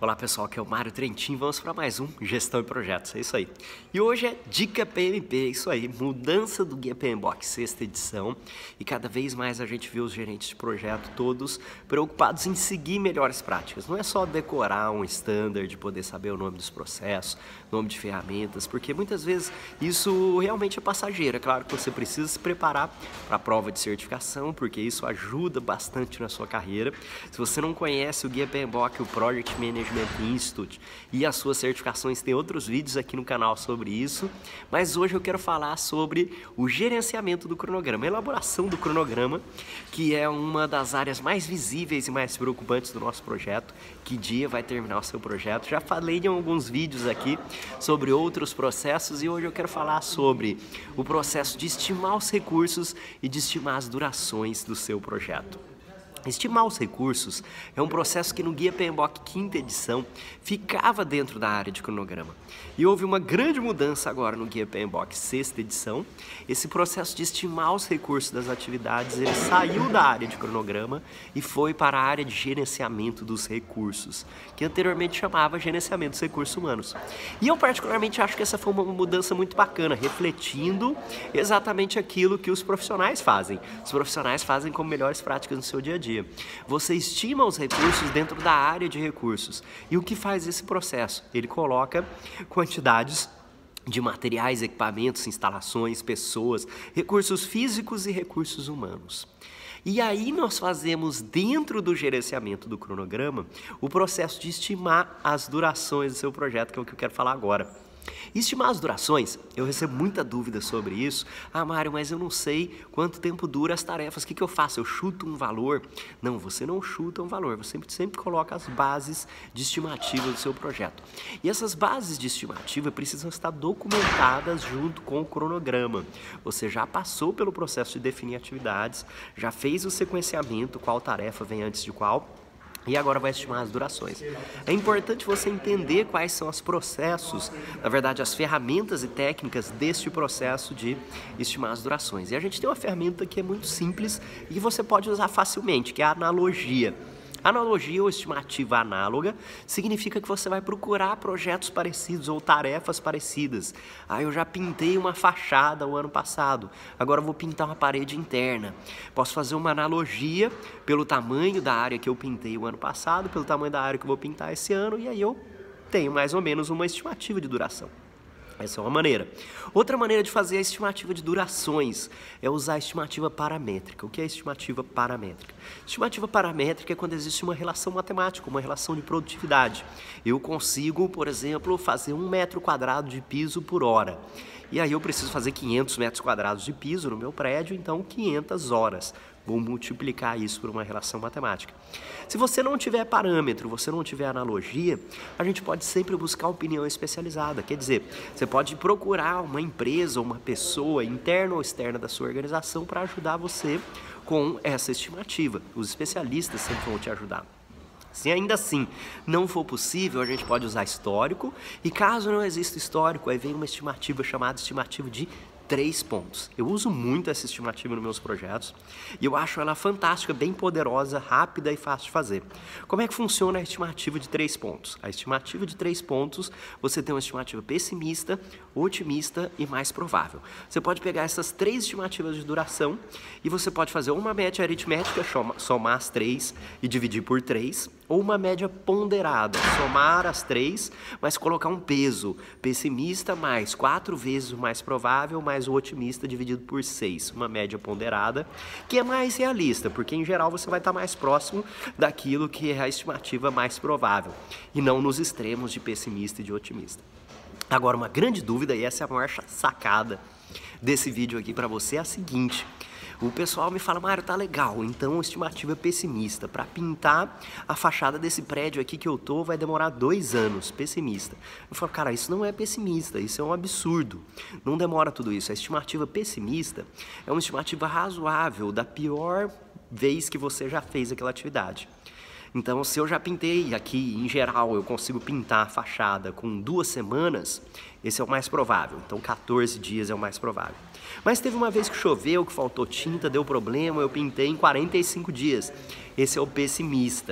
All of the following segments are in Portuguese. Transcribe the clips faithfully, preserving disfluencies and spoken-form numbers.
Olá pessoal, aqui é o Mário Trentin, vamos para mais um Gestão e Projetos, é isso aí. E hoje é Dica P M P, é isso aí, mudança do Guia PMBOK, sexta edição. E cada vez mais a gente vê os gerentes de projeto todos preocupados em seguir melhores práticas. Não é só decorar um standard, poder saber o nome dos processos, nome de ferramentas, porque muitas vezes isso realmente é passageiro. É claro que você precisa se preparar para a prova de certificação, porque isso ajuda bastante na sua carreira. Se você não conhece o Guia PMBOK, o Project Management Institute e as suas certificações, tem outros vídeos aqui no canal sobre isso, mas hoje eu quero falar sobre o gerenciamento do cronograma, a elaboração do cronograma, que é uma das áreas mais visíveis e mais preocupantes do nosso projeto. Que dia vai terminar o seu projeto? Já falei em alguns vídeos aqui sobre outros processos e hoje eu quero falar sobre o processo de estimar os recursos e de estimar as durações do seu projeto. Estimar os recursos é um processo que no Guia PMBOK quinta edição ficava dentro da área de cronograma. E houve uma grande mudança agora no Guia PMBOK sexta edição. Esse processo de estimar os recursos das atividades, ele saiu da área de cronograma e foi para a área de gerenciamento dos recursos, que anteriormente chamava gerenciamento dos recursos humanos. E eu particularmente acho que essa foi uma mudança muito bacana, refletindo exatamente aquilo que os profissionais fazem. Os profissionais fazem como melhores práticas no seu dia a dia. Você estima os recursos dentro da área de recursos. E o que faz esse processo? Ele coloca quantidades de materiais, equipamentos, instalações, pessoas, recursos físicos e recursos humanos. E aí nós fazemos dentro do gerenciamento do cronograma o processo de estimar as durações do seu projeto, que é o que eu quero falar agora. Estimar as durações, eu recebo muita dúvida sobre isso. Ah, Mário, mas eu não sei quanto tempo dura as tarefas, o que, que eu faço? Eu chuto um valor? Não, você não chuta um valor, você sempre, sempre coloca as bases de estimativa do seu projeto. E essas bases de estimativa precisam estar documentadas junto com o cronograma. Você já passou pelo processo de definir atividades, já fez o sequenciamento, qual tarefa vem antes de qual, e agora vai estimar as durações. É importante você entender quais são os processos, na verdade as ferramentas e técnicas deste processo de estimar as durações. E a gente tem uma ferramenta que é muito simples e que você pode usar facilmente, que é a analogia. Analogia ou estimativa análoga significa que você vai procurar projetos parecidos ou tarefas parecidas. Ah, eu já pintei uma fachada o ano passado, agora eu vou pintar uma parede interna. Posso fazer uma analogia pelo tamanho da área que eu pintei o ano passado, pelo tamanho da área que eu vou pintar esse ano, e aí eu tenho mais ou menos uma estimativa de duração. Essa é uma maneira. Outra maneira de fazer a estimativa de durações é usar a estimativa paramétrica. O que é a estimativa paramétrica? Estimativa paramétrica é quando existe uma relação matemática, uma relação de produtividade. Eu consigo, por exemplo, fazer um metro quadrado de piso por hora. E aí eu preciso fazer quinhentos metros quadrados de piso no meu prédio, então quinhentas horas. Vou multiplicar isso por uma relação matemática. Se você não tiver parâmetro, você não tiver analogia, a gente pode sempre buscar opinião especializada. Quer dizer, você pode procurar uma empresa ou uma pessoa interna ou externa da sua organização para ajudar você com essa estimativa. Os especialistas sempre vão te ajudar. Se ainda assim não for possível, a gente pode usar histórico, e caso não exista histórico, aí vem uma estimativa chamada estimativa de três pontos. Eu uso muito essa estimativa nos meus projetos e eu acho ela fantástica, bem poderosa, rápida e fácil de fazer. Como é que funciona a estimativa de três pontos? A estimativa de três pontos, você tem uma estimativa pessimista, otimista e mais provável. Você pode pegar essas três estimativas de duração e você pode fazer uma média aritmética, somar as três e dividir por três, ou uma média ponderada, somar as três, mas colocar um peso, pessimista mais quatro vezes o mais provável, mais o otimista dividido por seis, uma média ponderada, que é mais realista, porque em geral você vai estar mais próximo daquilo que é a estimativa mais provável, e não nos extremos de pessimista e de otimista. Agora, uma grande dúvida, e essa é a maior sacada desse vídeo aqui para você, é a seguinte: o pessoal me fala, Mário, tá legal, então a estimativa é pessimista. Para pintar a fachada desse prédio aqui que eu tô, vai demorar dois anos, pessimista. Eu falo, cara, isso não é pessimista, isso é um absurdo. Não demora tudo isso. A estimativa pessimista é uma estimativa razoável da pior vez que você já fez aquela atividade. Então, se eu já pintei aqui, em geral, eu consigo pintar a fachada com duas semanas, esse é o mais provável. Então, quatorze dias é o mais provável. Mas teve uma vez que choveu, que faltou tinta, deu problema, eu pintei em quarenta e cinco dias. Esse é o pessimista.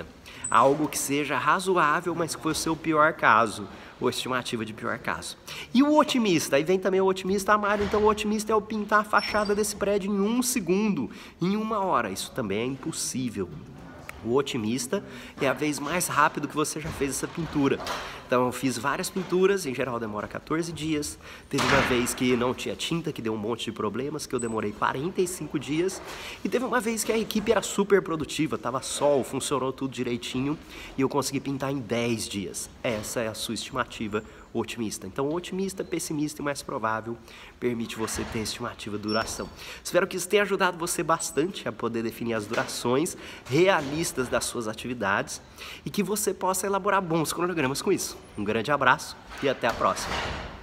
algo que seja razoável, mas que foi o seu pior caso, ou estimativa de pior caso. E o otimista? Aí vem também o otimista, Mário, então o otimista é o pintar a fachada desse prédio em um segundo, em uma hora. Isso também é impossível. O otimista é a vez mais rápido que você já fez essa pintura. Então eu fiz várias pinturas, em geral demora quatorze dias. Teve uma vez que não tinha tinta, que deu um monte de problemas, que eu demorei quarenta e cinco dias. E teve uma vez que a equipe era super produtiva, tava sol, funcionou tudo direitinho e eu consegui pintar em dez dias. Essa é a sua estimativa otimista. Então o otimista, pessimista e mais provável permite você ter estimativa de duração. Espero que isso tenha ajudado você bastante a poder definir as durações realistas das suas atividades e que você possa elaborar bons cronogramas com isso. Um grande abraço e até a próxima!